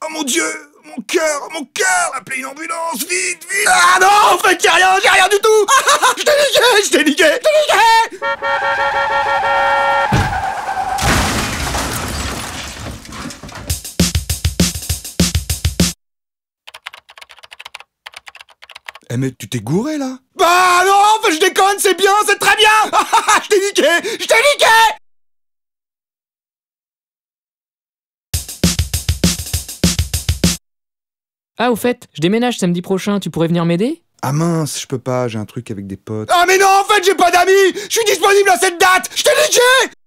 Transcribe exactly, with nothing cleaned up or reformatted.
Oh mon Dieu! Mon cœur! Mon cœur! Appelez une ambulance! Vite! Vite! Ah non! En fait, j'ai rien! J'ai rien du tout! Je t'ai niqué! Je t'ai niqué! Je t'ai niqué! Eh mais tu t'es gouré là? Bah non! Enfin je déconne, c'est bien, c'est très bien! Je t'ai niqué! Je t'ai niqué! Ah, au fait, je déménage samedi prochain, tu pourrais venir m'aider? Ah mince, je peux pas, j'ai un truc avec des potes. Ah mais non, en fait j'ai pas d'amis! Je suis disponible à cette date! Je t'ai niqué!